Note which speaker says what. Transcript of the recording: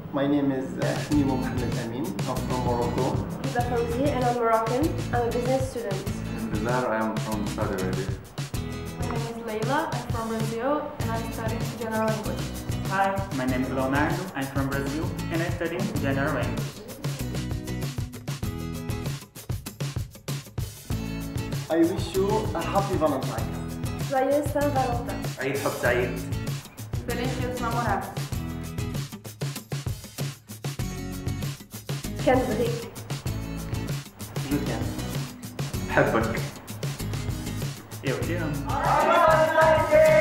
Speaker 1: My name is Nimo Mohamed Amin. I'm from Morocco.
Speaker 2: Hiba Fawzi, and I'm Moroccan. I'm a business student.
Speaker 3: Bizarre, I am from Saudi Arabia.
Speaker 4: My name is Leila. I'm from Brazil and I'm studying General English.
Speaker 5: Hi, my name is Leonardo. I'm from Brazil and I study General English.
Speaker 1: I wish you a happy Valentine.
Speaker 2: Joyeux Saint-Valentin.
Speaker 5: عيد حب سعيد.
Speaker 4: Feliz Dia dos Namorados.
Speaker 2: Kendrick.
Speaker 1: Je t'aime.
Speaker 5: بحبك. Eu te amo.